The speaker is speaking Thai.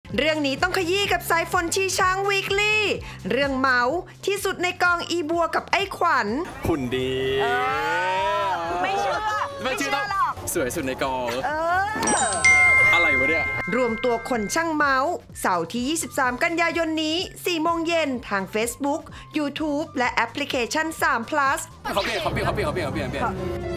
เรื่องนี้ต้องขยี้กับสายฝนชีช้างวีคลี่เรื่องเมาส์ที่สุดในกองอีบัวกับไอ้ขวัญหุ่นดีไม่เชื่อหรอกสวยสุดในกองอะไรวะเนี่ยรวมตัวคนช่างเมาส์เสาร์ที่ 23 กันยายนนี้ 4 โมงเย็นทาง Facebook YouTube และแอปพลิเคชัน3 plus เขาเปลี่ยน